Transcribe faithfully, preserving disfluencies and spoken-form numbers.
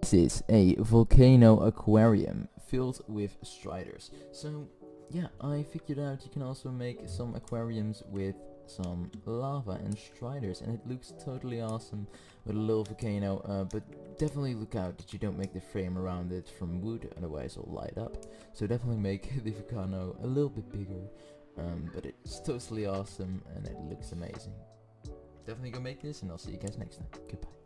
this is a volcano aquarium filled with striders. So yeah, I figured out you can also make some aquariums with some lava and striders, and it looks totally awesome with a little volcano, uh, but definitely look out that you don't make the frame around it from wood, otherwise it'll light up. So definitely make the volcano a little bit bigger, um, but it's totally awesome and it looks amazing. Definitely go make this, and I'll see you guys next time. Goodbye.